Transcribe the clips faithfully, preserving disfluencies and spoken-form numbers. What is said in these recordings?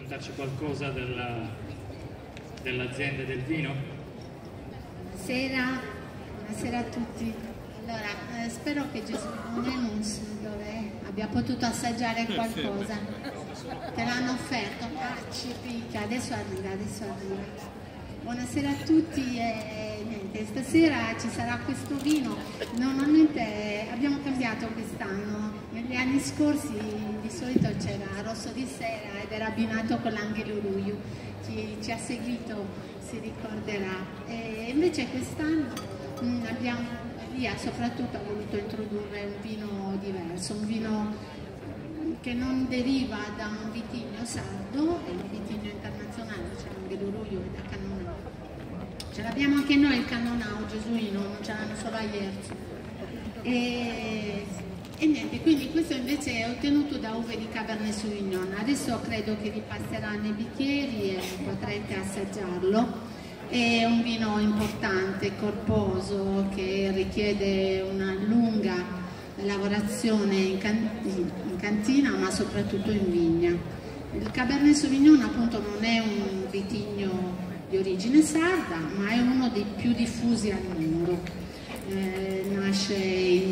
raccontarci qualcosa dell'azienda del vino? Buonasera, buonasera a tutti. Allora, eh, spero che Gesù Nemus, dove abbia potuto assaggiare qualcosa. Te l'hanno offerto? Ah, ci picchia, adesso arriva, adesso arriva. Buonasera a tutti e niente, stasera ci sarà questo vino. Normalmente abbiamo cambiato quest'anno, negli anni scorsi di solito c'era Rosso di Sera ed era abbinato con l'Angelo Ruiu, chi ci ha seguito si ricorderà. E invece quest'anno mh, abbiamo, Lia soprattutto ha voluto introdurre un vino diverso, un vino che non deriva da un vitigno sardo, è un vitigno internazionale, c'è l'Angelo Ruiu e da Cannonau. Ce l'abbiamo anche noi il Cannonau gesuino, non ce l'hanno solo a Ierzo. E, e niente, quindi questo invece è ottenuto da uve di Cabernet Sauvignon. Adesso credo che vi passerà nei bicchieri e potrete assaggiarlo. È un vino importante, corposo, che richiede una lunga lavorazione in, can in cantina, ma soprattutto in vigna. Il Cabernet Sauvignon appunto non è un vitigno di origine sarda, ma è uno dei più diffusi al mondo. Eh, nasce in,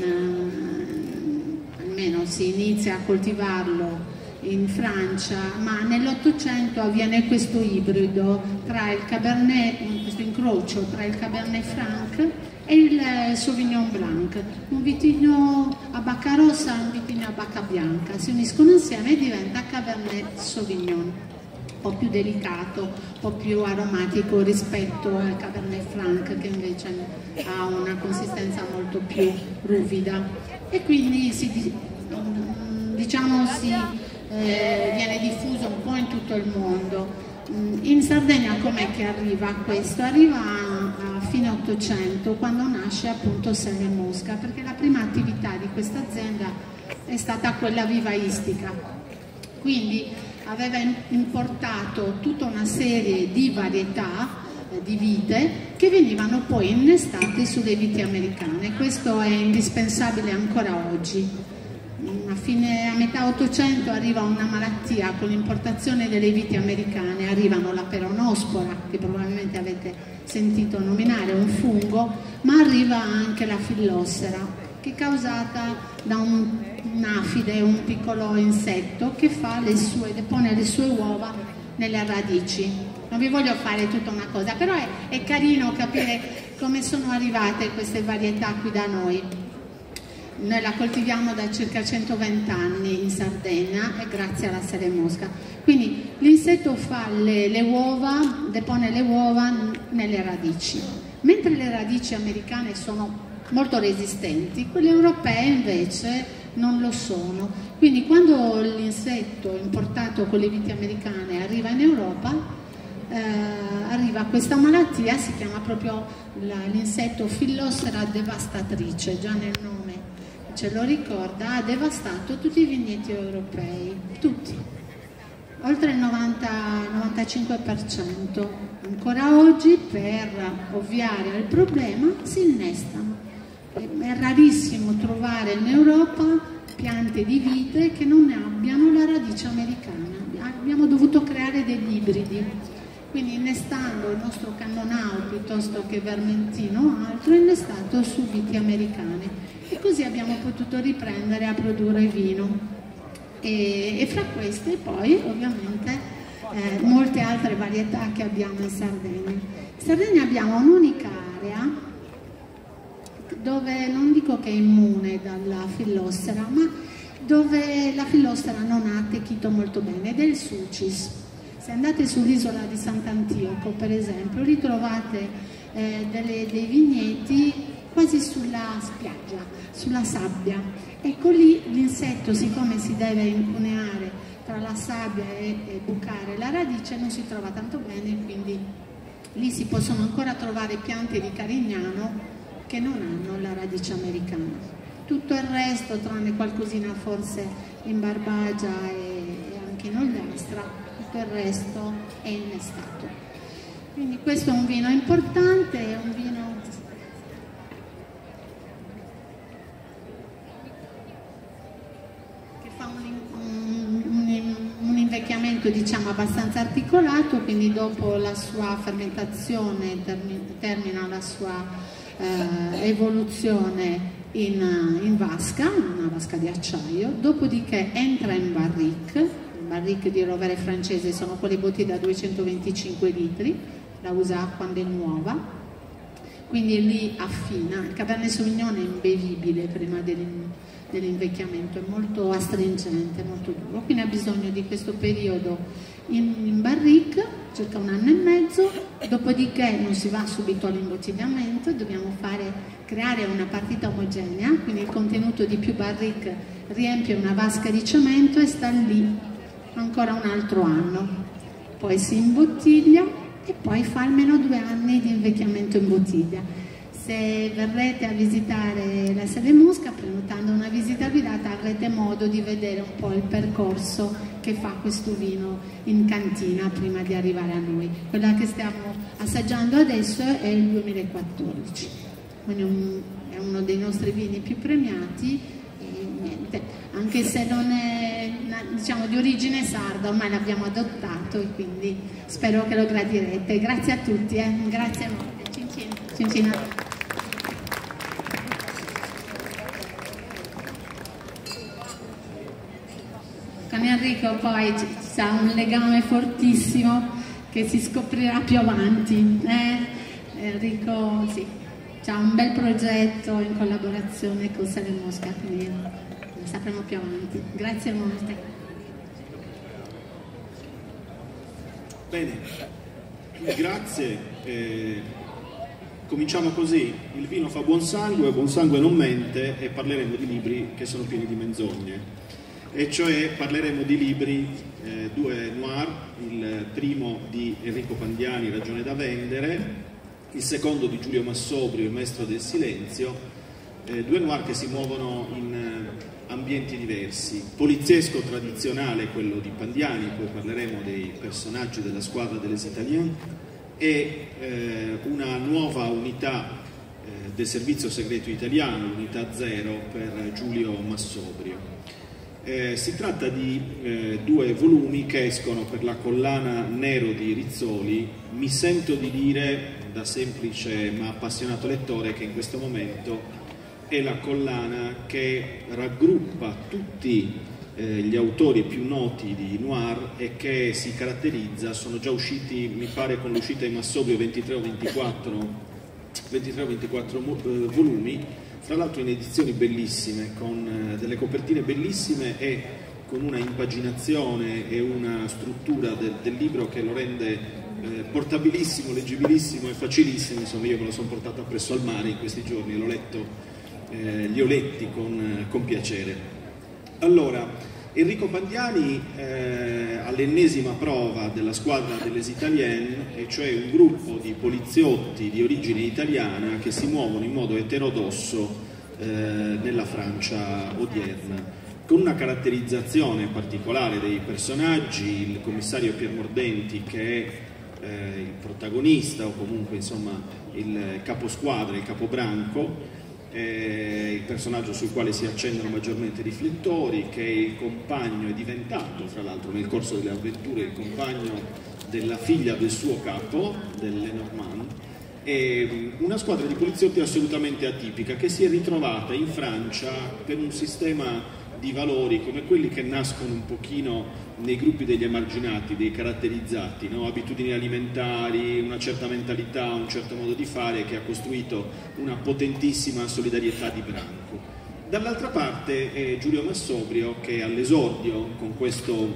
uh, almeno si inizia a coltivarlo in Francia, ma nell'Ottocento avviene questo ibrido tra il Cabernet, questo incrocio tra il Cabernet Franc e il Sauvignon Blanc, un vitigno a bacca rossa e un vitigno a bacca bianca, si uniscono insieme e diventa Cabernet Sauvignon, un po' più delicato, un po' più aromatico rispetto al Cabernet Franc che invece ha una consistenza molto più ruvida e quindi si, diciamo si eh, viene diffuso un po' in tutto il mondo. In Sardegna com'è che arriva questo? Arriva a, a fine Ottocento, quando nasce appunto Selle Mosca, perché la prima attività di questa azienda è stata quella vivaistica, quindi aveva importato tutta una serie di varietà eh, di vite che venivano poi innestate sulle viti americane. Questo è indispensabile ancora oggi. A, fine, a metà Ottocento arriva una malattia con l'importazione delle viti americane, arrivano la peronospora, che probabilmente avete sentito nominare, un fungo, ma arriva anche la fillossera, che è causata da un, un'afide, un piccolo insetto che fa le sue, depone le sue uova nelle radici. Non vi voglio fare tutta una cosa, però è, è carino capire come sono arrivate queste varietà qui da noi. Noi la coltiviamo da circa centoventi anni in Sardegna e grazie alla Selle Mosca. Quindi l'insetto fa le, le uova, depone le uova nelle radici. Mentre le radici americane sono molto resistenti, quelle europee invece non lo sono. Quindi quando l'insetto importato con le viti americane arriva in Europa, eh, arriva questa malattia, si chiama proprio l'insetto Fillossera devastatrice, già nel nome ce lo ricorda, ha devastato tutti i vigneti europei, tutti, oltre il novanta novantacinque per cento. Ancora oggi, per ovviare al problema, si innestano. È rarissimo trovare in Europa piante di vite che non abbiano la radice americana. Abbiamo dovuto creare degli ibridi. Quindi innestando il nostro Cannonau piuttosto che Vermentino o altro, è innestato su viti americane. E così abbiamo potuto riprendere a produrre vino. E, e fra queste poi ovviamente eh, molte altre varietà che abbiamo in Sardegna. In Sardegna abbiamo un'unica area dove non dico che è immune dalla fillossera, ma dove la fillossera non ha attecchito molto bene, ed è il Sulcis. Se andate sull'isola di Sant'Antioco, per esempio, ritrovate eh, delle, dei vigneti quasi sulla spiaggia, sulla sabbia. Ecco lì l'insetto, siccome si deve incuneare tra la sabbia e, e bucare la radice, non si trova tanto bene, quindi lì si possono ancora trovare piante di Carignano che non hanno la radice americana. Tutto il resto, tranne qualcosina forse in Barbagia e, e anche in Ogliastra, tutto il resto è innestato. Quindi questo è un vino importante, è un vino che fa un, un, un, un invecchiamento invecchiamento diciamo abbastanza articolato, quindi dopo la sua fermentazione termi, termina la sua eh, evoluzione in, in vasca, una vasca di acciaio, dopodiché entra in barrique. Barrique di rovere francese sono quelle bottiglie da duecentoventicinque litri, la usa quando è nuova, quindi lì affina. Il Cabernet Sauvignon è imbevibile prima dell'invecchiamento, è molto astringente, molto duro, quindi ha bisogno di questo periodo in, in barrique, circa un anno e mezzo, dopodiché non si va subito all'imbottigliamento, dobbiamo fare, creare una partita omogenea, quindi il contenuto di più barrique riempie una vasca di cemento e sta lì ancora un altro anno, poi si imbottiglia e poi fa almeno due anni di invecchiamento in bottiglia. Se verrete a visitare la sede Mosca, prenotando una visita guidata, avrete modo di vedere un po' il percorso che fa questo vino in cantina prima di arrivare a noi. Quella che stiamo assaggiando adesso è il duemilaquattordici, quindi un, è uno dei nostri vini più premiati. E niente, anche se non è, diciamo, di origine sarda, ormai l'abbiamo adottato e quindi spero che lo gradirete. Grazie a tutti, eh. Grazie molte. Cin cin. Cin cin. Con Enrico poi ci sarà un legame fortissimo che si scoprirà più avanti. Eh? Enrico sì, ha un bel progetto in collaborazione con Sede Mosca, quindi lo sapremo più avanti. Grazie molte. Bene, grazie. Eh, cominciamo così. Il vino fa buon sangue, buon sangue non mente, e parleremo di libri che sono pieni di menzogne. E cioè parleremo di libri, eh, due noir, il primo di Enrico Pandiani, Ragione da vendere, il secondo di Giulio Massobrio, Il maestro del silenzio, eh, due noir che si muovono in eh, ambienti diversi. Poliziesco tradizionale, quello di Pandiani, poi parleremo dei personaggi della squadra delles Italiens, e eh, una nuova unità eh, del servizio segreto italiano, l'unità zero, per Giulio Massobrio. Eh, si tratta di eh, due volumi che escono per la collana Nero di Rizzoli. Mi sento di dire, da semplice ma appassionato lettore, che in questo momento è la collana che raggruppa tutti eh, gli autori più noti di noir e che si caratterizza, sono già usciti, mi pare con l'uscita di Massobrio, ventitré o ventiquattro eh, volumi, tra l'altro in edizioni bellissime, con eh, delle copertine bellissime e con una impaginazione e una struttura del, del libro che lo rende eh, portabilissimo, leggibilissimo e facilissimo. Insomma, io me lo sono portato appresso al mare in questi giorni e l'ho letto, eh, li ho letti con, con piacere. Allora, Enrico Pandiani, eh, all'ennesima prova della squadra delles Italiens, e cioè un gruppo di poliziotti di origine italiana che si muovono in modo eterodosso eh, nella Francia odierna, con una caratterizzazione particolare dei personaggi. Il commissario Pier Mordenti, che è eh, il protagonista, o comunque insomma il caposquadra, il capobranco, Eh, il personaggio sul quale si accendono maggiormente i riflettori, che è il compagno, è diventato fra l'altro nel corso delle avventure il compagno della figlia del suo capo, del Lenormand, e una squadra di poliziotti assolutamente atipica che si è ritrovata in Francia per un sistema di valori come quelli che nascono un pochino nei gruppi degli emarginati, dei caratterizzati, no? Abitudini alimentari, una certa mentalità, un certo modo di fare che ha costruito una potentissima solidarietà di branco. Dall'altra parte è Giulio Massobrio, che all'esordio con questo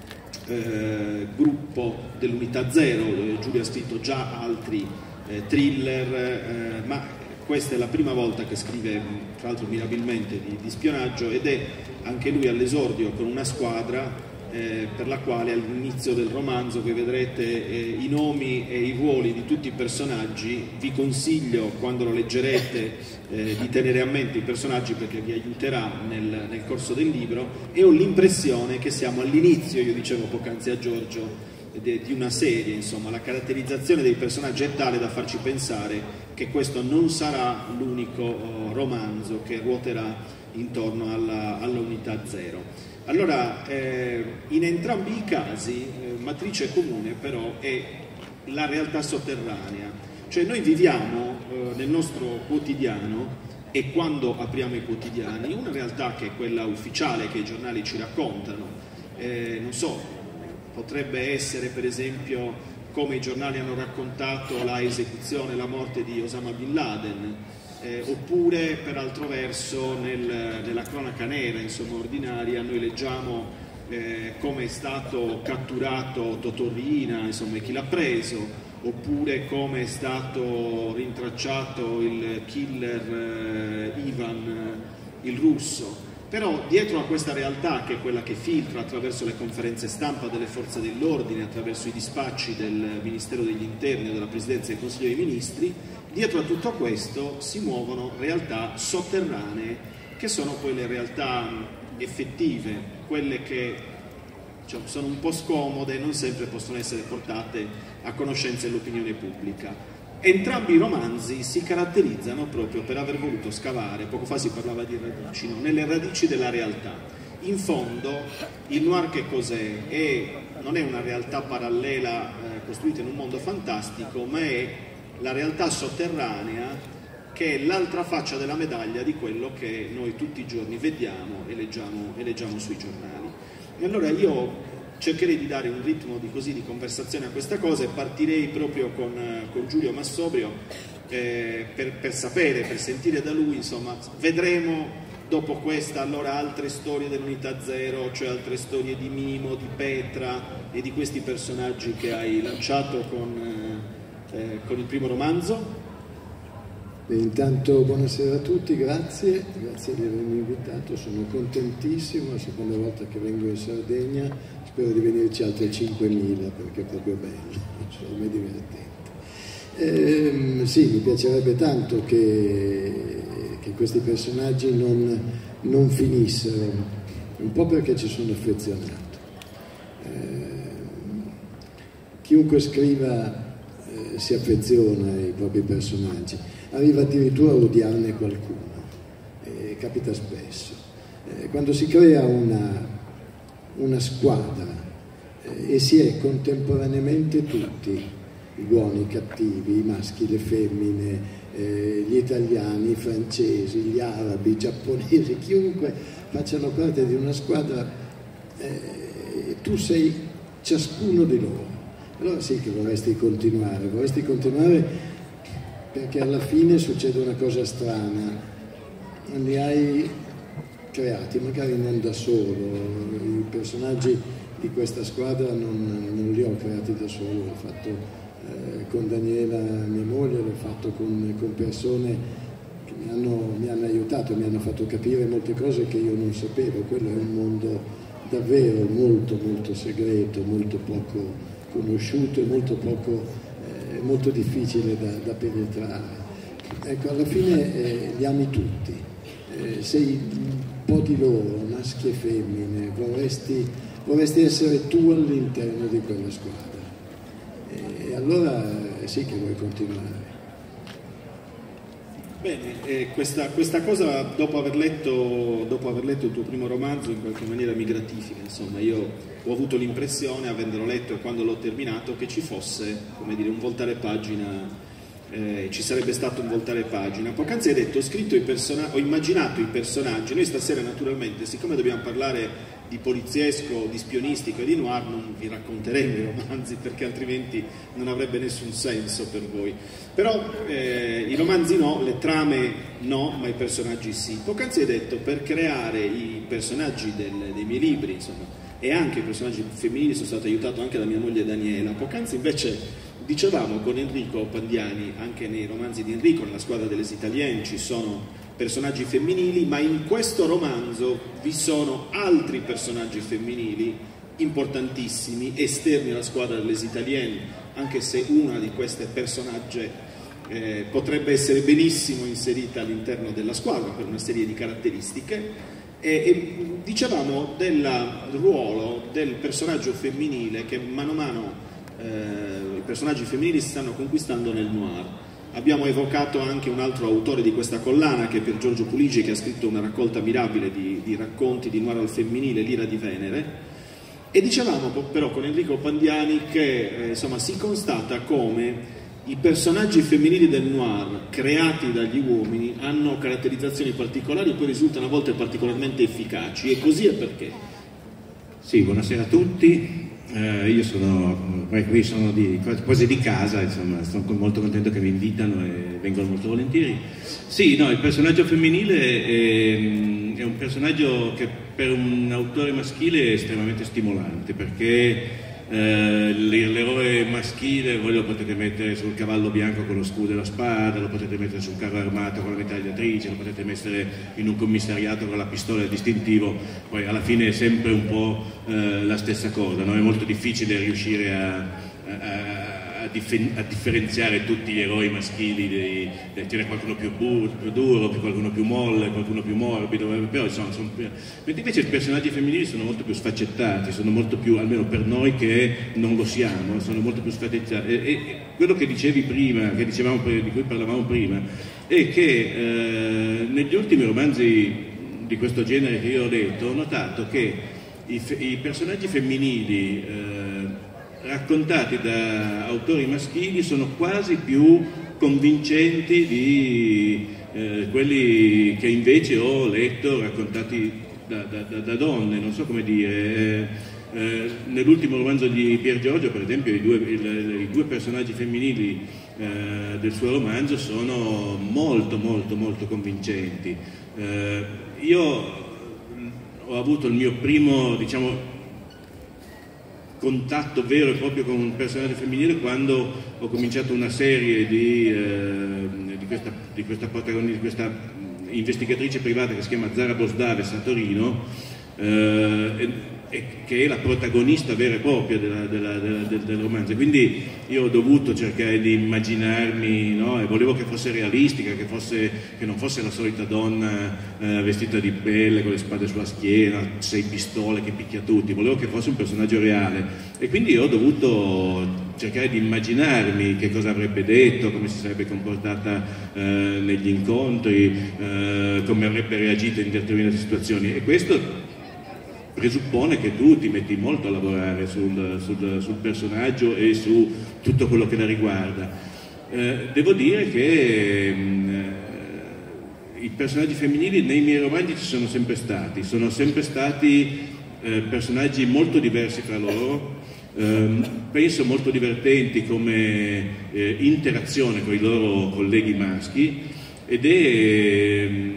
eh, gruppo dell'Unità Zero, dove Giulio ha scritto già altri eh, thriller, eh, ma questa è la prima volta che scrive, tra l'altro mirabilmente, di, di spionaggio, ed è anche lui all'esordio con una squadra eh, per la quale all'inizio del romanzo voi vedrete eh, i nomi e i ruoli di tutti i personaggi. Vi consiglio, quando lo leggerete, eh, di tenere a mente i personaggi, perché vi aiuterà nel, nel corso del libro, e ho l'impressione che siamo all'inizio, io dicevo poc'anzi a Giorgio, di una serie. Insomma, la caratterizzazione dei personaggi è tale da farci pensare che questo non sarà l'unico romanzo che ruoterà intorno alla, all'Unità Zero. Allora, eh, in entrambi i casi, eh, matrice comune però è la realtà sotterranea, cioè noi viviamo eh, nel nostro quotidiano e quando apriamo i quotidiani una realtà che è quella ufficiale che i giornali ci raccontano, eh, non so, potrebbe essere per esempio come i giornali hanno raccontato la esecuzione, la morte di Osama Bin Laden, Eh, oppure per altro verso nel, nella cronaca nera, insomma ordinaria, noi leggiamo eh, come è stato catturato Totò Riina, insomma chi l'ha preso, oppure come è stato rintracciato il killer eh, Ivan, eh, il russo. Però dietro a questa realtà, che è quella che filtra attraverso le conferenze stampa delle forze dell'ordine, attraverso i dispacci del Ministero degli Interni o della Presidenza del Consiglio dei Ministri, dietro a tutto questo si muovono realtà sotterranee che sono quelle realtà effettive, quelle che cioè, sono un po' scomode e non sempre possono essere portate a conoscenza dell'opinione pubblica. Entrambi i romanzi si caratterizzano proprio per aver voluto scavare, poco fa si parlava di radici, no? Nelle radici della realtà. In fondo il noir che cos'è? È, non è una realtà parallela eh, costruita in un mondo fantastico, ma è la realtà sotterranea che è l'altra faccia della medaglia di quello che noi tutti i giorni vediamo e leggiamo, e leggiamo sui giornali. E allora io cercherei di dare un ritmo di, così, di conversazione a questa cosa e partirei proprio con, con Giulio Massobrio eh, per, per sapere, per sentire da lui, insomma, vedremo dopo questa allora altre storie dell'Unità Zero, cioè altre storie di Mimo, di Petra e di questi personaggi che hai lanciato con... Eh, Eh, con il primo romanzo. E intanto buonasera a tutti, grazie, grazie di avermi invitato, sono contentissimo, è la seconda volta che vengo in Sardegna, spero di venirci altre cinquemila perché è proprio bello, insomma è divertente. Ehm, sì, mi piacerebbe tanto che, che questi personaggi non, non finissero, un po' perché ci sono affezionato. Ehm, chiunque scriva si affeziona ai propri personaggi, arriva addirittura a odiarne qualcuno, eh, capita spesso. Eh, quando si crea una, una squadra eh, e si è contemporaneamente tutti, i buoni, i cattivi, i maschi, le femmine, eh, gli italiani, i francesi, gli arabi, i giapponesi, chiunque facciano parte di una squadra, eh, tu sei ciascuno di loro. Allora sì che vorresti continuare, vorresti continuare perché alla fine succede una cosa strana, li hai creati, magari non da solo, i personaggi di questa squadra non, non li ho creati da solo, l'ho fatto eh, con Daniela, mia moglie, l'ho fatto con, con persone che mi hanno, mi hanno aiutato, mi hanno fatto capire molte cose che io non sapevo, quello è un mondo davvero molto molto segreto, molto poco conosciuto e molto poco, eh, molto difficile da, da penetrare. Ecco, alla fine eh, li ami tutti, eh, sei un po' di loro, maschi e femmine, vorresti, vorresti essere tu all'interno di quella squadra. E, e allora eh, sì che vuoi continuare. Bene, eh, questa, questa cosa dopo aver, letto, dopo aver letto il tuo primo romanzo in qualche maniera mi gratifica, insomma io ho avuto l'impressione, avendolo letto e quando l'ho terminato, che ci fosse, come dire, un voltare pagina, eh, ci sarebbe stato un voltare pagina. Poc'anzi hai detto, ho scritto i personaggi, ho immaginato i personaggi, noi stasera naturalmente, siccome dobbiamo parlare di poliziesco, di spionistico e di noir, non vi racconteremo i romanzi perché altrimenti non avrebbe nessun senso per voi. Però eh, i romanzi no, le trame no, ma i personaggi sì. Poc'anzi hai detto, per creare i personaggi del, dei miei libri, insomma, e anche i personaggi femminili sono stato aiutato anche da mia moglie Daniela. Poc'anzi invece dicevamo con Enrico Pandiani, anche nei romanzi di Enrico, nella squadra delle Italienne ci sono personaggi femminili, ma in questo romanzo vi sono altri personaggi femminili importantissimi, esterni alla squadra delle Italienne, anche se una di queste personaggi eh, potrebbe essere benissimo inserita all'interno della squadra per una serie di caratteristiche. E, e dicevamo del ruolo del personaggio femminile che mano a mano eh, i personaggi femminili si stanno conquistando nel noir. abbiamo evocato anche un altro autore di questa collana, che è Pier Giorgio Puligi, che ha scritto una raccolta mirabile di, di racconti di noir al femminile, L'ira di Venere, e dicevamo però con Enrico Pandiani che eh, insomma, si constata come i personaggi femminili del noir creati dagli uomini hanno caratterizzazioni particolari e poi risultano a volte particolarmente efficaci, e così è perché? Sì, buonasera a tutti. Eh, io sono, qui sono di, quasi di casa, insomma, sono molto contento che mi invitano e vengono molto volentieri. Sì, no, il personaggio femminile è, è un personaggio che per un autore maschile è estremamente stimolante, perché eh, l'eroe maschile voi lo potete mettere sul cavallo bianco con lo scudo e la spada, lo potete mettere sul carro armato con la mitragliatrice, lo potete mettere in un commissariato con la pistola e il distintivo, poi alla fine è sempre un po' eh, la stessa cosa, no? È molto difficile riuscire a, a, a, dif- a differenziare tutti gli eroi maschili, dei, dei, c'è qualcuno più, bu- più duro, qualcuno più molle, qualcuno più morbido, però insomma, sono, mentre invece i personaggi femminili sono molto più sfaccettati, sono molto più, almeno per noi che non lo siamo, sono molto più sfaccettati. E, e quello che dicevi prima, che dicevamo, di cui parlavamo prima, è che eh, negli ultimi romanzi di questo genere che io ho letto, ho notato che i, fe- i personaggi femminili eh, raccontati da autori maschili sono quasi più convincenti di eh, quelli che invece ho letto raccontati da, da, da, da donne, non so come dire. Eh, eh, nell'ultimo romanzo di Pier Giorgio, per esempio, i due, il, i due personaggi femminili eh, del suo romanzo sono molto molto molto convincenti. Eh, io ho avuto il mio primo, diciamo, contatto vero e proprio con un personaggio femminile quando ho cominciato una serie di, eh, di, questa, di, questa protagonista, di questa investigatrice privata che si chiama Zara Bosdaves a Torino, eh, e, e che è la protagonista vera e propria della, della, della, del, del romanzo. Quindi io ho dovuto cercare di immaginarmi, no? E volevo che fosse realistica, che, fosse, che non fosse la solita donna eh, vestita di pelle con le spade sulla schiena, sei pistole che picchia tutti, volevo che fosse un personaggio reale, e quindi ho dovuto cercare di immaginarmi che cosa avrebbe detto, come si sarebbe comportata eh, negli incontri, eh, come avrebbe reagito in determinate situazioni, e questo presuppone che tu ti metti molto a lavorare sul, sul, sul personaggio e su tutto quello che la riguarda. Eh, devo dire che mh, i personaggi femminili nei miei romanzi ci sono sempre stati, sono sempre stati eh, personaggi molto diversi fra loro, eh, penso molto divertenti come eh, interazione con i loro colleghi maschi, ed è mh,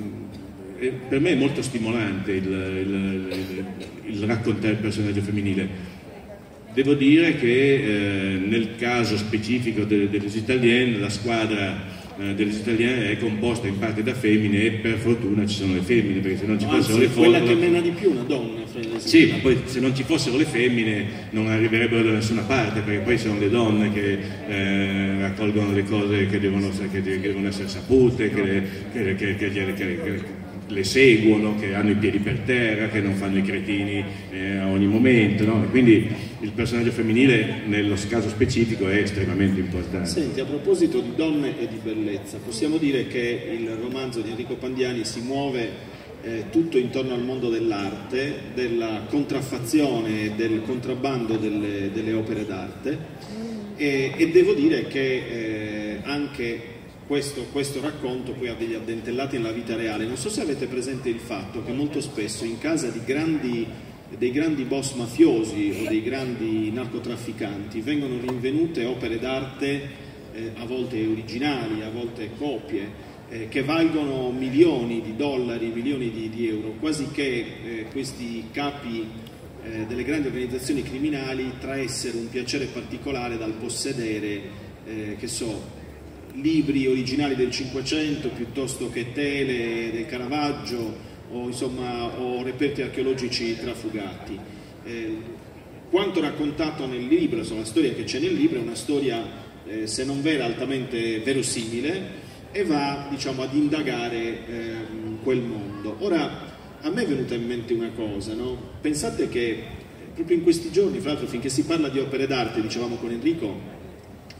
per me è molto stimolante il, il, il, il raccontare il personaggio femminile. Devo dire che eh, nel caso specifico de, delles Italiennes, la squadra eh, delles Italiennes è composta in parte da femmine, e per fortuna ci sono le femmine, perché se non ci fossero le quella femmine, che mena di più una donna. Sì, ma poi se non ci fossero le femmine non arriverebbero da nessuna parte, perché poi sono le donne che eh, raccolgono le cose che devono, che devono essere sapute, che, le, che, che, che, che, che le seguono, che hanno i piedi per terra, che non fanno i cretini eh, a ogni momento, no? E quindi il personaggio femminile nello caso specifico è estremamente importante. Senti, a proposito di donne e di bellezza, possiamo dire che il romanzo di Enrico Pandiani si muove eh, tutto intorno al mondo dell'arte, della contraffazione e del contrabbando delle, delle opere d'arte, e, e devo dire che eh, anche Questo, questo racconto poi ha degli addentellati nella vita reale. Non so se avete presente il fatto che molto spesso in casa di grandi, dei grandi boss mafiosi o dei grandi narcotrafficanti vengono rinvenute opere d'arte eh, a volte originali, a volte copie, eh, che valgono milioni di dollari, milioni di, di euro, quasi che eh, questi capi eh, delle grandi organizzazioni criminali traessero un piacere particolare dal possedere, eh, che so, libri originali del Cinquecento piuttosto che tele del Caravaggio o, insomma, o reperti archeologici trafugati. Eh, quanto raccontato nel libro, insomma, la storia che c'è nel libro è una storia, eh, se non vera, altamente verosimile, e va, diciamo, ad indagare eh, quel mondo. Ora, a me è venuta in mente una cosa, no? Pensate che proprio in questi giorni, fra l'altro, finché si parla di opere d'arte, dicevamo con Enrico,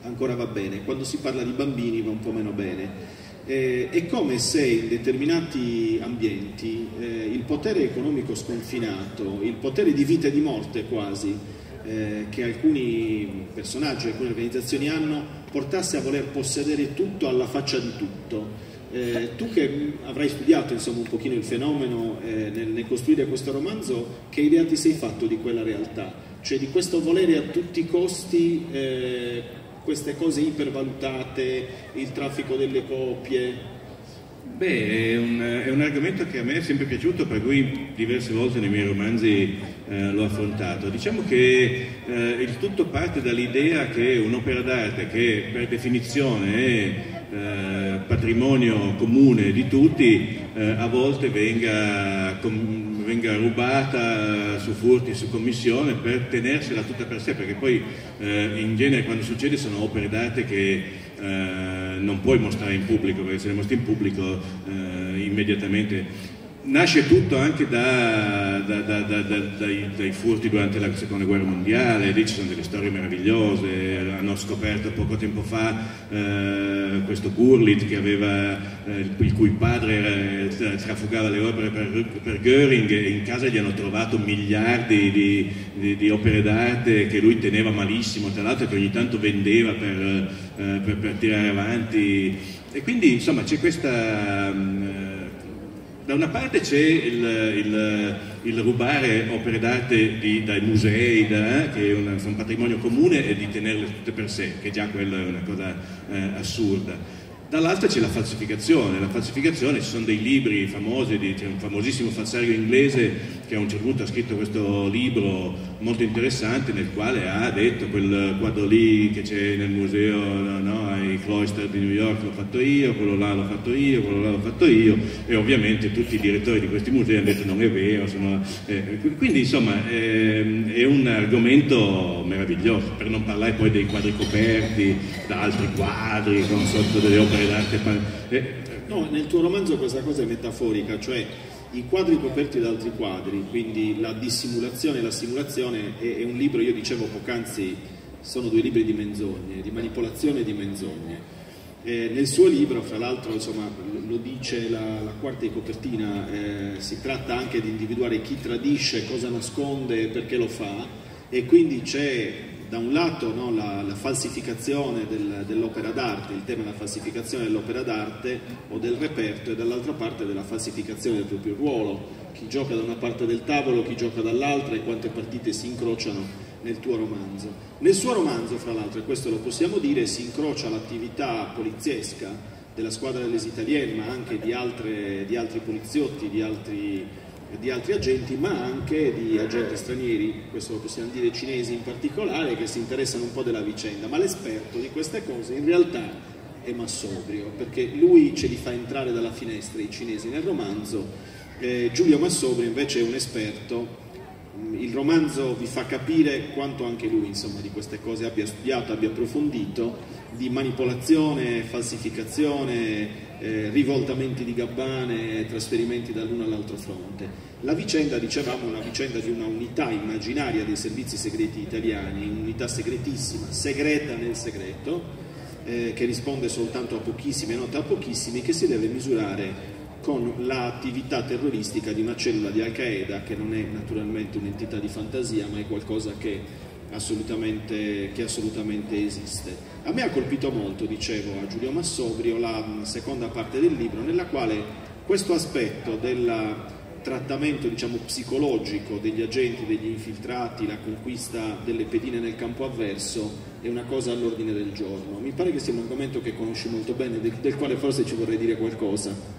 ancora va bene, quando si parla di bambini va un po' meno bene. Eh, è come se in determinati ambienti eh, il potere economico sconfinato, il potere di vita e di morte quasi, eh, che alcuni personaggi, alcune organizzazioni hanno, portasse a voler possedere tutto alla faccia di tutto. Eh, tu che avrai studiato insomma un pochino il fenomeno eh, nel, nel costruire questo romanzo, che idea ti sei fatto di quella realtà? Cioè di questo volere a tutti i costi eh, queste cose ipervalutate, il traffico delle coppie? Beh, è un, è un argomento che a me è sempre piaciuto, per cui diverse volte nei miei romanzi eh, l'ho affrontato. Diciamo che eh, il tutto parte dall'idea che un'opera d'arte, che per definizione è eh, patrimonio comune di tutti, eh, a volte venga, com, venga rubata su furti, su commissione, per tenersela tutta per sé, perché poi eh, in genere quando succede sono opere d'arte che eh, non puoi mostrare in pubblico, perché se le mostri in pubblico eh, immediatamente nasce tutto anche da, da, da, da, da, dai, dai furti durante la seconda guerra mondiale. Lì ci sono delle storie meravigliose. Hanno scoperto poco tempo fa eh, questo Gurlitt che aveva, eh, il cui padre eh, trafugava le opere per, per Göring, e in casa gli hanno trovato miliardi di, di, di opere d'arte che lui teneva malissimo, tra l'altro, che ogni tanto vendeva per, eh, per, per tirare avanti. E quindi insomma c'è questa mh, da una parte c'è il, il, il rubare opere d'arte dai musei, da, che è un, un patrimonio comune, e di tenerle tutte per sé, che già quello è una cosa eh, assurda. Dall'altra c'è la falsificazione. La falsificazione, ci sono dei libri famosi, di, c'è un famosissimo falsario inglese che a un certo punto ha scritto questo libro molto interessante, nel quale ha detto: quel quadro lì che c'è nel museo, no, no, ai Cloister di New York l'ho fatto io, quello là l'ho fatto io, quello là l'ho fatto io, e ovviamente tutti i direttori di questi musei hanno detto non è vero, sono, eh, quindi insomma eh, è un argomento meraviglioso, per non parlare poi dei quadri coperti da altri quadri con sotto delle opere d'arte. Eh, no, nel tuo romanzo questa cosa è metaforica, cioè i quadri coperti da altri quadri, quindi la dissimulazione e la simulazione è, è un libro, io dicevo poc'anzi, sono due libri di menzogne, di manipolazione e di menzogne. Eh, nel suo libro, fra l'altro, insomma, lo dice la, la quarta di copertina, eh, si tratta anche di individuare chi tradisce, cosa nasconde, perché lo fa, e quindi c'è da un lato, no, la, la falsificazione del, dell'opera d'arte, il tema della falsificazione dell'opera d'arte o del reperto, e dall'altra parte della falsificazione del proprio ruolo, chi gioca da una parte del tavolo, chi gioca dall'altra, e quante partite si incrociano nel tuo romanzo. Nel suo romanzo, fra l'altro, e questo lo possiamo dire, si incrocia l'attività poliziesca della squadra delle Italienne, ma anche di, altre, di altri poliziotti, di altri, di altri agenti, ma anche di agenti stranieri, questo lo possiamo dire, cinesi in particolare, che si interessano un po' della vicenda. Ma l'esperto di queste cose in realtà è Massobrio, perché lui ce li fa entrare dalla finestra, i cinesi, nel romanzo. eh, Giulio Massobrio invece è un esperto. Il romanzo vi fa capire quanto anche lui, insomma, di queste cose abbia studiato, abbia approfondito, di manipolazione, falsificazione, eh, rivoltamenti di gabbane, trasferimenti dall'uno all'altro fronte. La vicenda, dicevamo, è una vicenda di una unità immaginaria dei servizi segreti italiani, un'unità segretissima, segreta nel segreto, eh, che risponde soltanto a pochissimi e note a pochissimi, che si deve misurare con l'attività terroristica di una cellula di Al-Qaeda, che non è naturalmente un'entità di fantasia, ma è qualcosa che assolutamente, che assolutamente esiste. A me ha colpito molto, dicevo, a Giulio Massobrio, la seconda parte del libro, nella quale questo aspetto del trattamento, diciamo, psicologico degli agenti, degli infiltrati, la conquista delle pedine nel campo avverso, è una cosa all'ordine del giorno. Mi pare che sia un argomento che conosci molto bene, del, del quale forse ci vorrei dire qualcosa.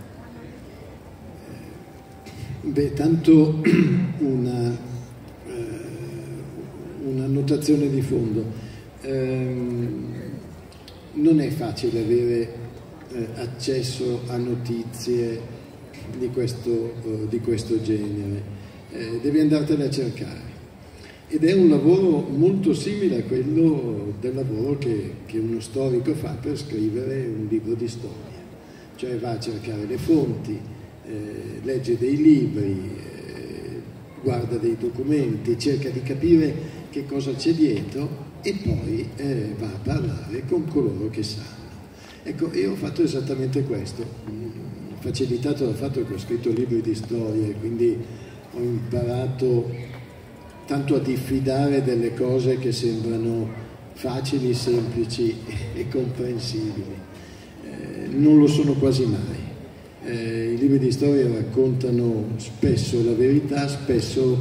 Beh, tanto una, eh, una notazione di fondo. Ehm, non è facile avere eh, accesso a notizie di questo, eh, di questo genere, eh, devi andartene a cercare. Ed è un lavoro molto simile a quello del lavoro che, che uno storico fa per scrivere un libro di storia, cioè va a cercare le fonti, Eh, legge dei libri, eh, guarda dei documenti, cerca di capire che cosa c'è dietro e poi eh, va a parlare con coloro che sanno. Ecco, io ho fatto esattamente questo, facilitato dal fatto che ho scritto libri di storie, quindi ho imparato tanto a diffidare delle cose che sembrano facili, semplici e comprensibili. Eh, non lo sono quasi mai. Eh, I libri di storia raccontano spesso la verità, spesso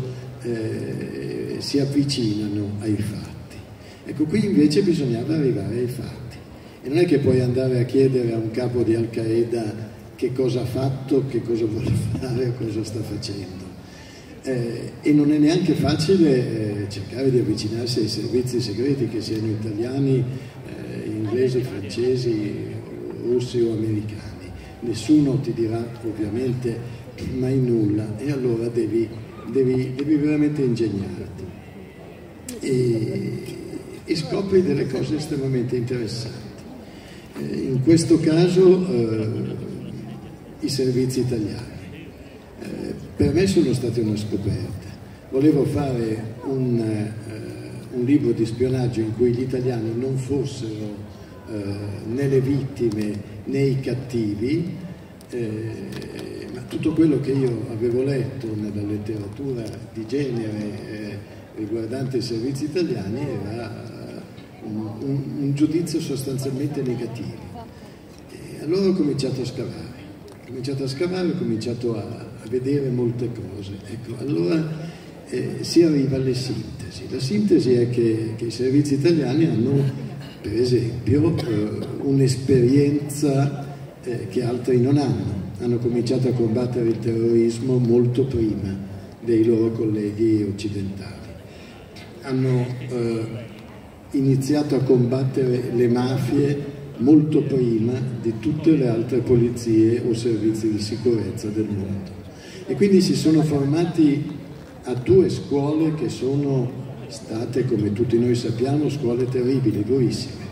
eh, si avvicinano ai fatti. Ecco, qui invece bisognava arrivare ai fatti. E non è che puoi andare a chiedere a un capo di Al Qaeda che cosa ha fatto, che cosa vuole fare o cosa sta facendo. Eh, e non è neanche facile eh, cercare di avvicinarsi ai servizi segreti, che siano italiani, eh, inglesi, francesi, russi o americani. Nessuno ti dirà ovviamente mai nulla, e allora devi, devi, devi veramente ingegnarti e, e scopri delle cose estremamente interessanti. Eh, in questo caso eh, i servizi italiani eh, per me sono stati una scoperta. Volevo fare un, eh, un libro di spionaggio in cui gli italiani non fossero eh, né le vittime né i cattivi, eh, ma tutto quello che io avevo letto nella letteratura di genere eh, riguardante i servizi italiani era un, un, un giudizio sostanzialmente negativo. E allora ho cominciato a scavare, ho cominciato a scavare, ho cominciato a, a vedere molte cose. Ecco, allora eh, si arriva alle sintesi. La sintesi è che, che i servizi italiani hanno, per esempio, eh, un'esperienza eh, che altri non hanno. Hanno cominciato a combattere il terrorismo molto prima dei loro colleghi occidentali. Hanno eh, iniziato a combattere le mafie molto prima di tutte le altre polizie o servizi di sicurezza del mondo. E quindi si sono formati a due scuole che sono state, come tutti noi sappiamo, scuole terribili, durissime,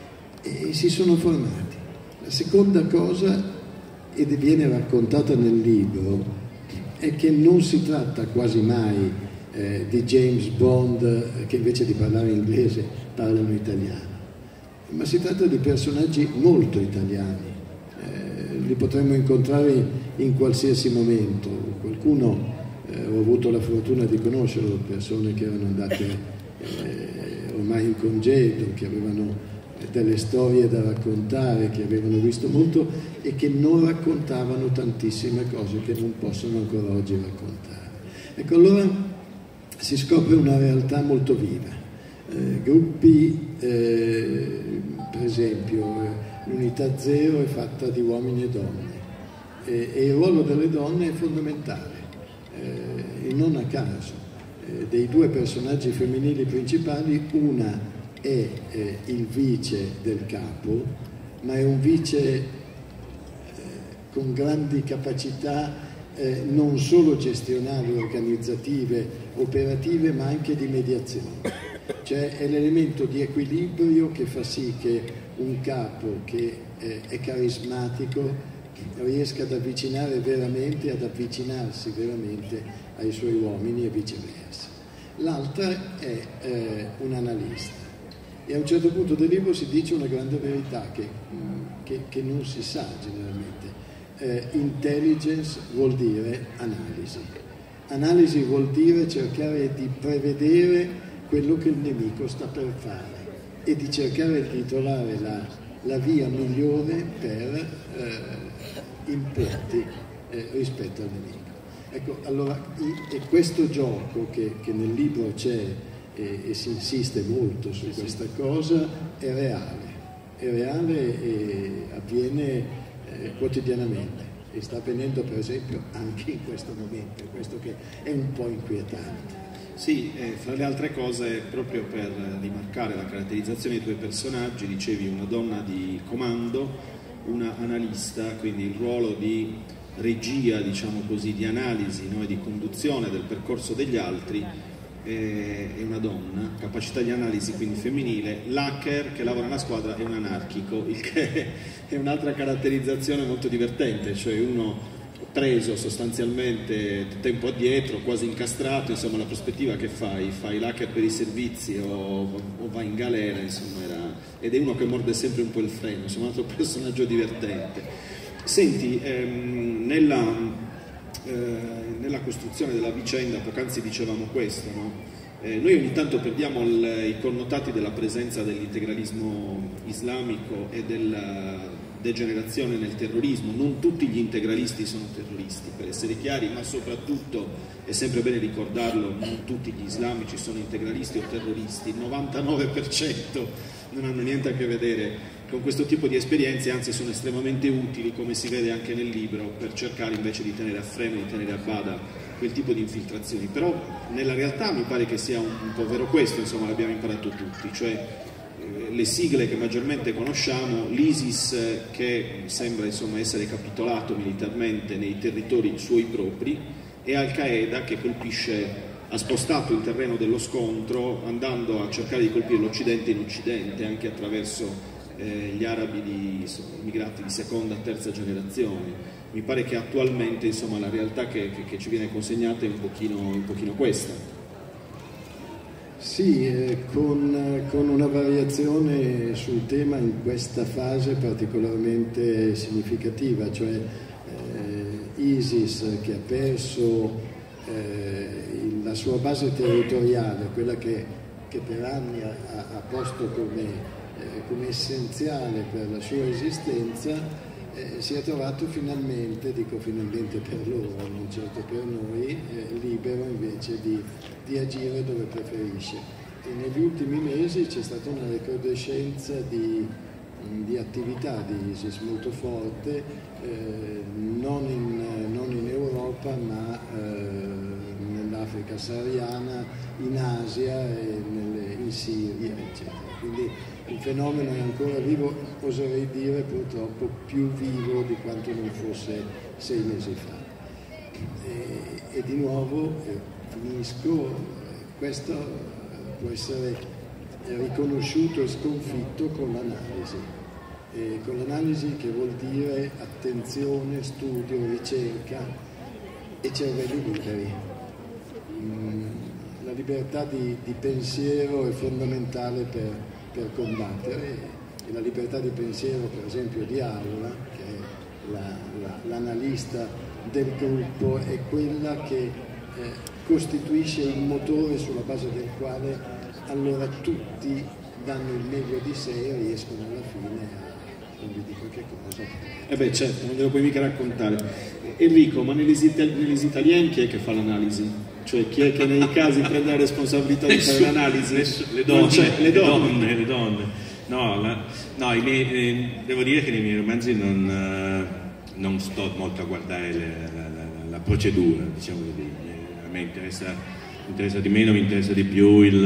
e si sono formati. La seconda cosa, ed viene raccontata nel libro, è che non si tratta quasi mai eh, di James Bond che invece di parlare inglese parlano italiano, ma si tratta di personaggi molto italiani, eh, li potremmo incontrare in qualsiasi momento. Qualcuno Eh, ho avuto la fortuna di conoscerlo, persone che erano andate eh, ormai in congedo, che avevano delle storie da raccontare, che avevano visto molto e che non raccontavano tantissime cose che non possono ancora oggi raccontare. Ecco, allora si scopre una realtà molto viva. Eh, gruppi, eh, per esempio, l'unità zero è fatta di uomini e donne e, e il ruolo delle donne è fondamentale. Eh, e non a caso eh, dei due personaggi femminili principali, una è eh, il vice del capo, ma è un vice eh, con grandi capacità eh, non solo gestionali, organizzative, operative, ma anche di mediazione. Cioè è l'elemento di equilibrio che fa sì che un capo che eh, è carismatico riesca ad avvicinare veramente, ad avvicinarsi veramente ai suoi uomini e viceversa. L'altra è eh, un analista, e a un certo punto del libro si dice una grande verità che, che, che non si sa generalmente. Eh, intelligence vuol dire analisi. Analisi vuol dire cercare di prevedere quello che il nemico sta per fare e di cercare di trovare la, la via migliore per eh, importi eh, rispetto al nemico. Ecco, allora, e questo gioco che, che nel libro c'è e, e si insiste molto su questa cosa è reale, è reale e avviene eh, quotidianamente, e sta avvenendo per esempio anche in questo momento, questo che è un po' inquietante. Sì, eh, fra le altre cose, proprio per rimarcare la caratterizzazione dei tuoi personaggi, dicevi una donna di comando, una analista, quindi il ruolo di regia, diciamo così, di analisi, no, e di conduzione del percorso degli altri, eh, è una donna, capacità di analisi quindi femminile. L'hacker che lavora nella squadra è un anarchico, il che è un'altra caratterizzazione molto divertente, cioè uno preso sostanzialmente tempo addietro, quasi incastrato, insomma la prospettiva che fai, fai l'hacker per i servizi o, o vai in galera, insomma, era, ed è uno che morde sempre un po' il freno, insomma un altro personaggio divertente. Senti, ehm, nella, eh, nella costruzione della vicenda, poc'anzi dicevamo questo, no? Eh, noi ogni tanto perdiamo il, i connotati della presenza dell'integralismo islamico e della degenerazione nel terrorismo. Non tutti gli integralisti sono terroristi, per essere chiari, ma soprattutto, è sempre bene ricordarlo, non tutti gli islamici sono integralisti o terroristi. Il novantanove per cento non hanno niente a che vedere con questo tipo di esperienze, anzi sono estremamente utili, come si vede anche nel libro, per cercare invece di tenere a freno, di tenere a bada quel tipo di infiltrazioni. Però nella realtà mi pare che sia un, un po' vero questo, insomma l'abbiamo imparato tutti, cioè le sigle che maggiormente conosciamo, l'ISIS che sembra insomma essere capitolato militarmente nei territori suoi propri, e Al-Qaeda che colpisce, ha spostato il terreno dello scontro andando a cercare di colpire l'Occidente in Occidente, anche attraverso eh, gli arabi di, insomma, immigrati di seconda, terza generazione. Mi pare che attualmente insomma la realtà che, che, che ci viene consegnata è un pochino, un pochino questa. Sì, eh, con, con una variazione sul tema in questa fase particolarmente significativa, cioè eh, ISIS che ha perso eh, il, la sua base territoriale, quella che, che per anni ha, ha posto come, eh, come essenziale per la sua esistenza, eh, si è trovato finalmente, dico finalmente per loro, non certo per noi, eh, libero invece di, di agire dove preferisce. E negli ultimi mesi c'è stata una recrudescenza di, di attività di ISIS molto forte, eh, non, in, non in Europa ma eh, nell'Africa sahariana, in Asia e nelle, in Siria, eccetera. Quindi il fenomeno è ancora vivo, oserei dire purtroppo più vivo di quanto non fosse sei mesi fa. E, e di nuovo, eh, finisco, questo può essere riconosciuto e sconfitto con l'analisi. E con l'analisi che vuol dire attenzione, studio, ricerca e cervelli liberi. Mm, la libertà di, di pensiero è fondamentale per, per combattere, e la libertà di pensiero per esempio di Aula, che è la, la, l'analista del gruppo, è quella che eh, costituisce il motore sulla base del quale allora tutti danno il meglio di sé e riescono alla fine a, non vi dico che cosa. Eh beh certo, non glielo puoi mica raccontare. Enrico, ma negli, negli italiani chi è che fa l'analisi? Cioè chi è che nei casi prende la responsabilità di fare l'analisi? Le donne, le donne. donne, le donne. No, la, no i miei, eh, devo dire che nei miei romanzi non, eh, non sto molto a guardare le, la, la, la procedura, diciamo così. A me interessa, interessa di meno, mi interessa di più il,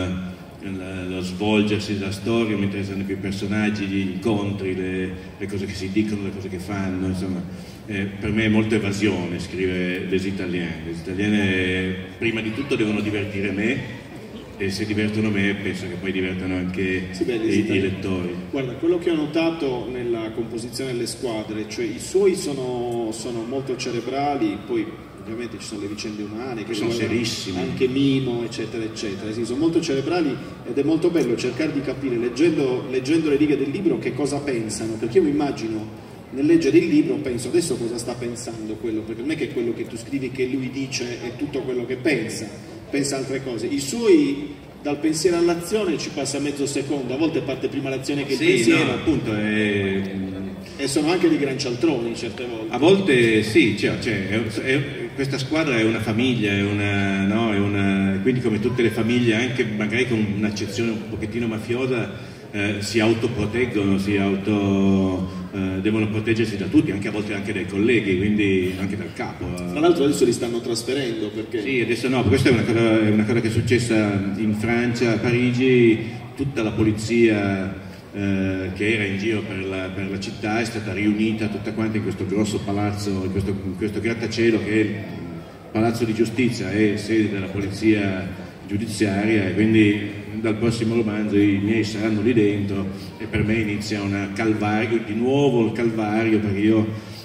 il, lo svolgersi della storia, mi interessano più i personaggi, gli incontri, le, le cose che si dicono, le cose che fanno, insomma. Eh, per me è molto evasione scrivere Les Italiens. Les Italiens prima di tutto devono divertire me, e se divertono me penso che poi divertano anche sì, beh, i, i lettori. Guarda, quello che ho notato nella composizione delle squadre, cioè i suoi sono, sono molto cerebrali, poi ovviamente ci sono le vicende umane che sono serissime, anche Mimo eccetera eccetera, sì, sono molto cerebrali, ed è molto bello cercare di capire leggendo, leggendo le righe del libro che cosa pensano, perché io mi immagino nel leggere il libro, penso adesso cosa sta pensando quello, perché non è che quello che tu scrivi che lui dice è tutto quello che pensa, pensa altre cose. I suoi, dal pensiero all'azione ci passa mezzo secondo, a volte parte prima l'azione che il sì, pensiero, no, appunto è... e sono anche di gran cialtroni certe volte. A volte sì, cioè, cioè, è, è, questa squadra è una famiglia, è una, no, è una, quindi come tutte le famiglie, anche magari con un'accezione un pochettino mafiosa, eh, si autoproteggono, si auto... Uh, devono proteggersi da tutti, anche a volte anche dai colleghi, quindi anche dal capo. Tra l'altro adesso li stanno trasferendo perché... Sì, adesso no, questa è una cosa, è una cosa che è successa in Francia, a Parigi, tutta la polizia uh, che era in giro per la, per la città è stata riunita tutta quanta in questo grosso palazzo, in questo, in questo grattacielo che è il Palazzo di Giustizia, è sede della polizia giudiziaria, e quindi dal prossimo romanzo i miei saranno lì dentro e per me inizia un calvario, di nuovo il calvario, perché io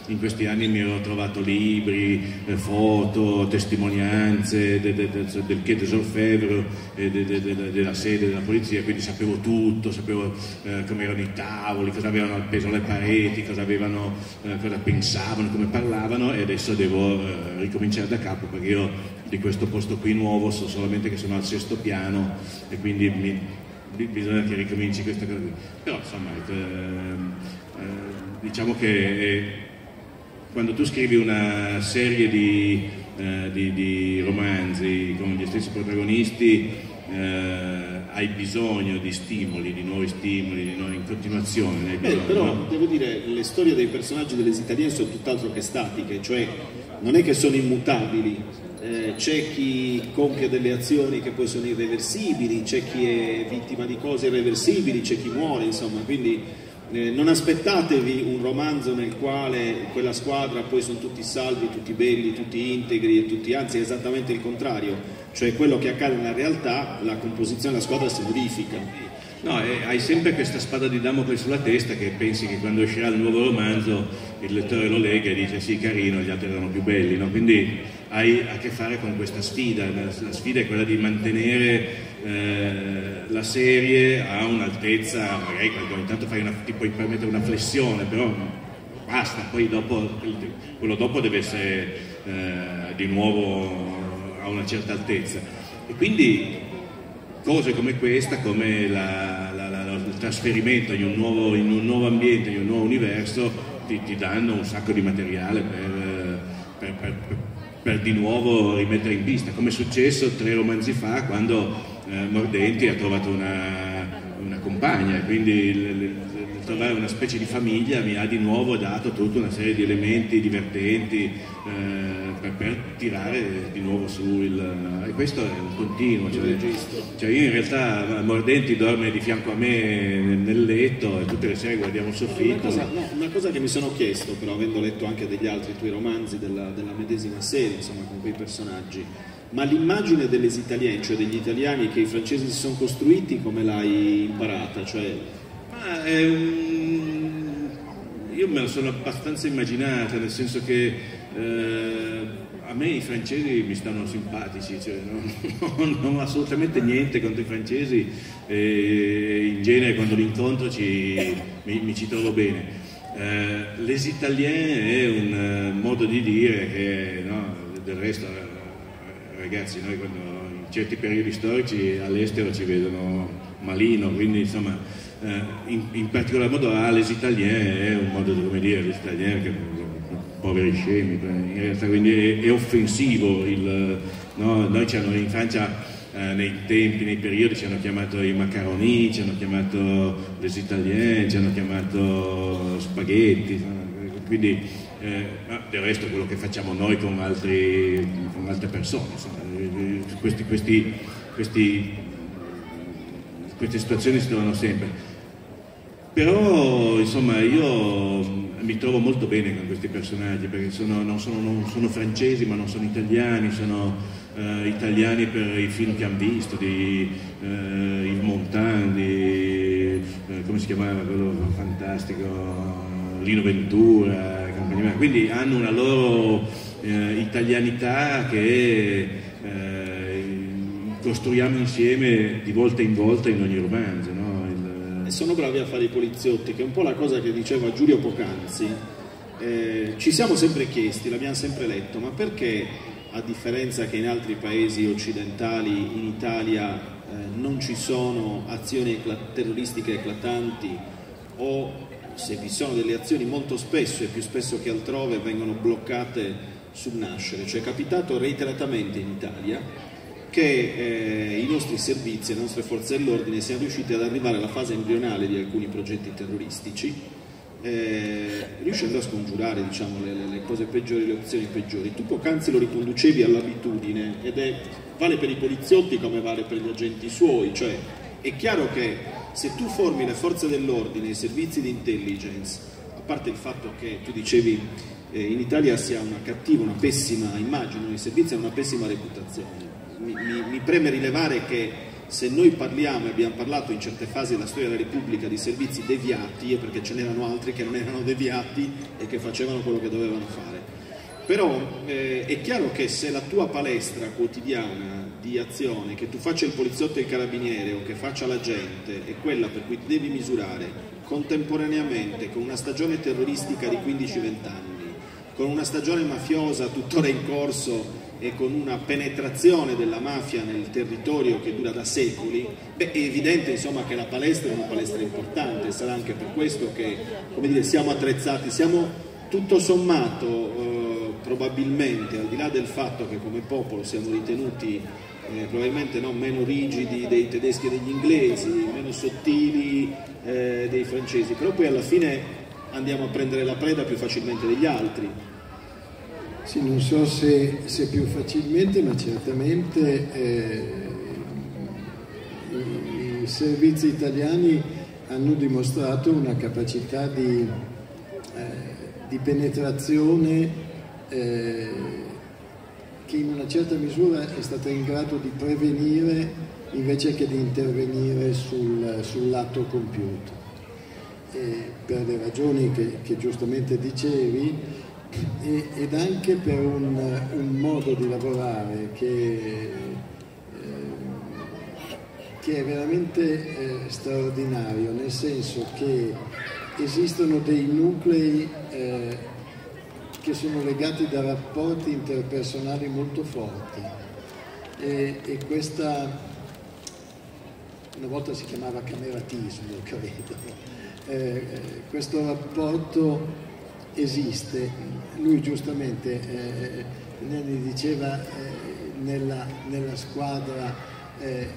in questi anni mi ero trovato libri, eh, foto, testimonianze de, de, de, del Quai des Orfèvres e de, de, de, della sede della polizia, quindi sapevo tutto, sapevo eh, come erano i tavoli, cosa avevano appeso alle pareti, cosa, avevano, eh, cosa pensavano, come parlavano, e adesso devo eh, ricominciare da capo, perché io di questo posto qui nuovo so solamente che sono al sesto piano e quindi mi, bisogna che ricominci questa cosa qui. Però insomma eh, eh, diciamo che eh, quando tu scrivi una serie di, eh, di, di romanzi con gli stessi protagonisti eh, hai bisogno di stimoli, di nuovi stimoli, di nuovi, in continuazione. Hai bisogno, Beh, però no? devo dire, le storie dei personaggi delle italiane sono tutt'altro che statiche, cioè non è che sono immutabili, eh, c'è chi compie delle azioni che poi sono irreversibili, c'è chi è vittima di cose irreversibili, c'è chi muore, insomma, quindi eh, non aspettatevi un romanzo nel quale quella squadra poi sono tutti salvi, tutti belli, tutti integri e tutti, anzi è esattamente il contrario. Cioè quello che accade nella realtà, la composizione della squadra si modifica. No, e hai sempre questa spada di Damocle sulla testa, che pensi che quando uscirà il nuovo romanzo il lettore lo lega e dice sì, carino, gli altri erano più belli, no? Quindi hai a che fare con questa sfida. La sfida è quella di mantenere eh, la serie a un'altezza, magari ogni tanto fai una, ti puoi permettere una flessione, però basta, poi dopo, quello dopo deve essere eh, di nuovo a una certa altezza, e quindi cose come questa, come la, la, la, il trasferimento in un, nuovo, in un nuovo ambiente, in un nuovo universo, ti, ti danno un sacco di materiale per, per, per, per, per di nuovo rimettere in pista, come è successo tre romanzi fa quando eh, Mordenti ha trovato una, una compagna, quindi le, le, trovare una specie di famiglia mi ha di nuovo dato tutta una serie di elementi divertenti eh, per, per tirare di nuovo su il... e questo è un continuo, cioè, cioè io in realtà Mordenti dorme di fianco a me nel letto e tutte le sere guardiamo il soffitto. Una cosa, no, una cosa che mi sono chiesto, però, avendo letto anche degli altri tuoi romanzi della, della medesima serie, insomma, con quei personaggi, ma l'immagine delle italiane, cioè degli italiani che i francesi si sono costruiti, come l'hai imparata? Cioè... Ma è un... io me la sono abbastanza immaginata, nel senso che eh, a me i francesi mi stanno simpatici, cioè non, non, non ho assolutamente niente contro i francesi, e in genere quando li incontro ci, mi, mi ci trovo bene. Eh, les Italiens è un uh, modo di dire che, no, del resto, ragazzi, noi quando in certi periodi storici all'estero ci vedono malino, quindi insomma... Uh, in, in particolar modo ah, les Italiens è un modo di come dire, les Italiens che poveri scemi, in realtà, quindi è, è offensivo il, no? Noi ci hanno in Francia uh, nei tempi, nei periodi ci hanno chiamato i macaroni, ci hanno chiamato les Italiens, ci hanno chiamato spaghetti, no? Quindi eh, del resto è quello che facciamo noi con, altri, con altre persone, insomma, questi, questi, questi queste situazioni si trovano sempre, però insomma io mi trovo molto bene con questi personaggi, perché sono, non, sono, non sono francesi ma non sono italiani, sono uh, italiani per i film che hanno visto, di uh, Yves Montand, di uh, come si chiamava quello fantastico, Lino Ventura, compagnia. Quindi hanno una loro uh, italianità che uh, costruiamo insieme di volta in volta in ogni romanzo, no? Il... E sono bravi a fare i poliziotti, che è un po' la cosa che diceva Giulio poc'anzi. Eh, ci siamo sempre chiesti, l'abbiamo sempre letto, ma perché, a differenza che in altri paesi occidentali, in Italia eh, non ci sono azioni eclat- terroristiche eclatanti, o se vi sono delle azioni molto spesso e più spesso che altrove vengono bloccate sul nascere? Cioè è capitato reiteratamente in Italia che eh, i nostri servizi, le nostre forze dell'ordine siano riusciti ad arrivare alla fase embrionale di alcuni progetti terroristici, eh, riuscendo a scongiurare, diciamo, le, le cose peggiori, le opzioni peggiori. Tu poc'anzi lo riconducevi all'abitudine, ed è, vale per i poliziotti come vale per gli agenti suoi, cioè è chiaro che se tu formi le forze dell'ordine, i servizi di intelligence, a parte il fatto che tu dicevi eh, in Italia si ha una cattiva, una pessima immagine, i servizi hanno una pessima reputazione. Mi, mi, mi preme rilevare che se noi parliamo e abbiamo parlato in certe fasi della storia della Repubblica di servizi deviati è perché ce n'erano altri che non erano deviati e che facevano quello che dovevano fare. Però eh, è chiaro che se la tua palestra quotidiana di azione, che tu faccia il poliziotto e il carabiniere o che faccia l'agente, è quella per cui ti devi misurare contemporaneamente con una stagione terroristica di quindici venti anni, con una stagione mafiosa tuttora in corso e con una penetrazione della mafia nel territorio che dura da secoli, beh, è evidente insomma che la palestra è una palestra importante. Sarà anche per questo che, come dire, siamo attrezzati, siamo tutto sommato eh, probabilmente, al di là del fatto che come popolo siamo ritenuti eh, probabilmente no, meno rigidi dei tedeschi e degli inglesi, meno sottili eh, dei francesi, però poi alla fine andiamo a prendere la preda più facilmente degli altri. Sì, non so se, se più facilmente, ma certamente eh, i, i servizi italiani hanno dimostrato una capacità di, eh, di penetrazione eh, che in una certa misura è stata in grado di prevenire invece che di intervenire sul, sul lato compiuto. E per le ragioni che, che giustamente dicevi, ed anche per un, un modo di lavorare che, eh, che è veramente eh, straordinario, nel senso che esistono dei nuclei eh, che sono legati da rapporti interpersonali molto forti e, e questa una volta si chiamava cameratismo, credo, eh, questo rapporto esiste. Lui giustamente eh, ne diceva eh, nella, nella squadra eh,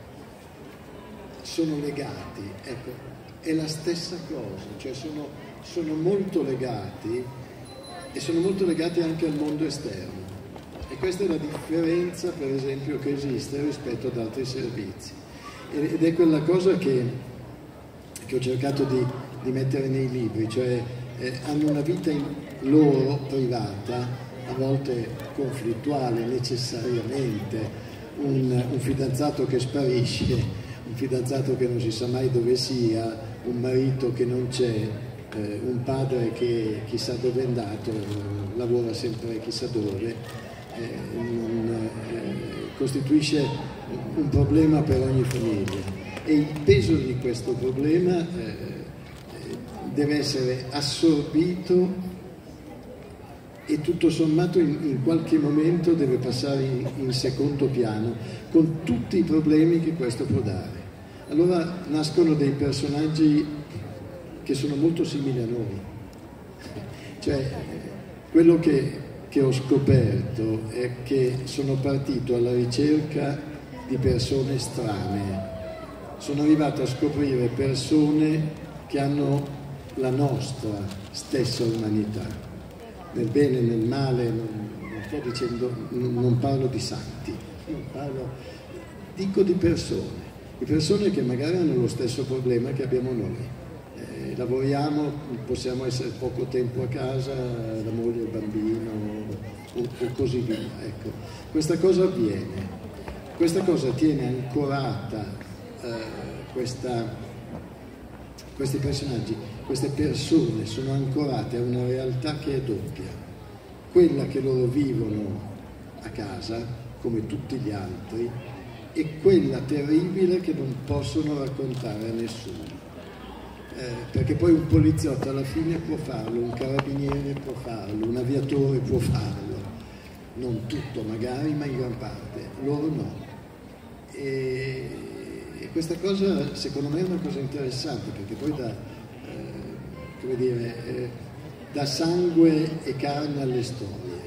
sono legati, ecco, è la stessa cosa, cioè sono, sono molto legati e sono molto legati anche al mondo esterno, e questa è la differenza per esempio che esiste rispetto ad altri servizi, ed è quella cosa che, che ho cercato di, di mettere nei libri, cioè Eh, hanno una vita in loro privata, a volte conflittuale necessariamente, un, un fidanzato che sparisce, un fidanzato che non si sa mai dove sia, un marito che non c'è, eh, un padre che chissà dove è andato, eh, lavora sempre chissà dove, eh, non, eh, costituisce un problema per ogni famiglia, e il peso di questo problema eh, deve essere assorbito e tutto sommato in, in qualche momento deve passare in, in secondo piano, con tutti i problemi che questo può dare. Allora nascono dei personaggi che sono molto simili a noi, cioè quello che, che ho scoperto è che sono partito alla ricerca di persone strane, sono arrivato a scoprire persone che hanno la nostra stessa umanità, nel bene e nel male, non, non sto dicendo, non, non parlo di santi, non parlo, dico di persone, di persone che magari hanno lo stesso problema che abbiamo noi. Eh, lavoriamo, possiamo essere poco tempo a casa, la moglie, il bambino o, o così via. Ecco, questa cosa avviene, questa cosa tiene ancorata eh, questa, questi personaggi. Queste persone sono ancorate a una realtà che è doppia, quella che loro vivono a casa, come tutti gli altri, e quella terribile che non possono raccontare a nessuno. Eh, perché poi un poliziotto alla fine può farlo, un carabiniere può farlo, un aviatore può farlo, non tutto magari, ma in gran parte, loro no. E, e questa cosa secondo me è una cosa interessante, perché poi da come dire, eh, dà sangue e carne alle storie,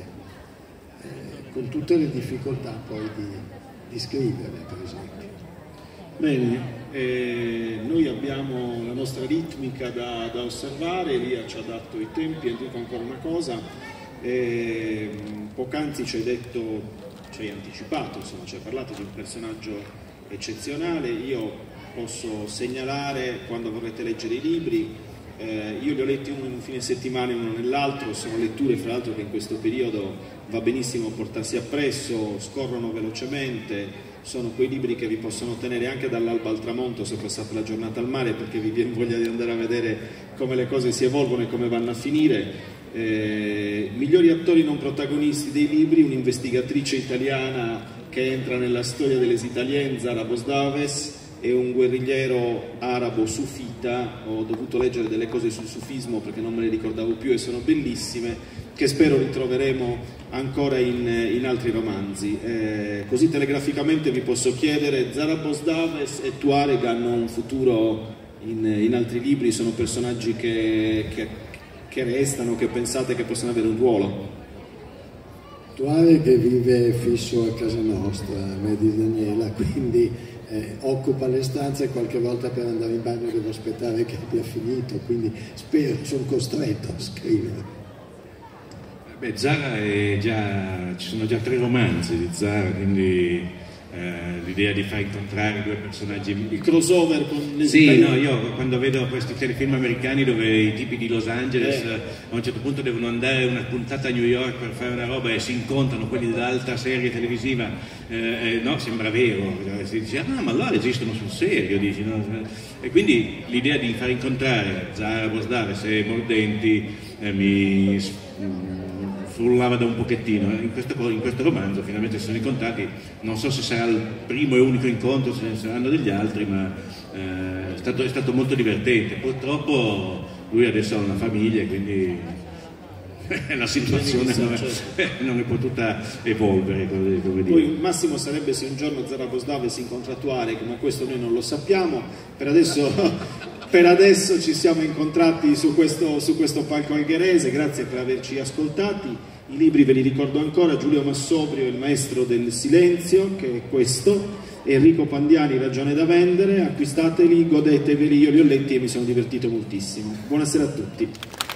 eh, con tutte le difficoltà poi di, di scriverle, per esempio. Bene, eh, noi abbiamo la nostra ritmica da, da osservare, Elia ci ha dato i tempi, e dico ancora una cosa, eh, poc'anzi ci hai detto, ci hai anticipato, insomma, ci hai parlato di un personaggio eccezionale. Io posso segnalare, quando vorrete leggere i libri, Eh, io li ho letti uno in un fine settimana e uno nell'altro, sono letture fra l'altro che in questo periodo va benissimo portarsi appresso, scorrono velocemente, sono quei libri che vi possono tenere anche dall'alba al tramonto se passate la giornata al mare, perché vi viene voglia di andare a vedere come le cose si evolvono e come vanno a finire. Eh, migliori attori non protagonisti dei libri, un'investigatrice italiana che entra nella storia delle Italien, Zara Bosdaves, e un guerrigliero arabo sufita. Ho dovuto leggere delle cose sul sufismo perché non me le ricordavo più e sono bellissime, che spero ritroveremo ancora in, in altri romanzi. Eh, così telegraficamente vi posso chiedere: Zara Bosdaves e Tuareg hanno un futuro in, in altri libri? Sono personaggi che, che, che restano, che pensate che possano avere un ruolo? Tuareg vive fisso a casa nostra, a me di Daniela, quindi eh, occupa le stanze e qualche volta per andare in bagno devo aspettare che abbia finito, quindi spero, sono costretto a scrivere. Beh, Zara è già, ci sono già tre romanzi di Zara, quindi eh, l'idea di far incontrare due personaggi, il crossover con le sì, no, io quando vedo questi telefilm americani dove i tipi di Los Angeles eh. a un certo punto devono andare una puntata a New York per fare una roba e si incontrano quelli dell'altra serie televisiva, eh, no, sembra vero, si dice ah ma allora esistono sul serio, dici, no? E quindi l'idea di far incontrare Zara Bosdaves e Mordenti eh, mi frullava da un pochettino. In questo, in questo romanzo finalmente si sono incontrati, non so se sarà il primo e unico incontro, se ne saranno degli altri, ma eh, è, stato, è stato molto divertente. Purtroppo lui adesso ha una famiglia, quindi la situazione non è, non è potuta evolvere, come, come dire. Poi il massimo sarebbe se un giorno Zara Bosdaves si incontra Tuareg, ma questo noi non lo sappiamo. Per adesso, per adesso ci siamo incontrati su questo, su questo palco algherese. Grazie per averci ascoltati. I libri ve li ricordo ancora: Giulio Massobrio, Il maestro del silenzio, che è questo, Enrico Pandiani, Ragione da vendere. Acquistateli, godeteveli, io li ho letti e mi sono divertito moltissimo. Buonasera a tutti.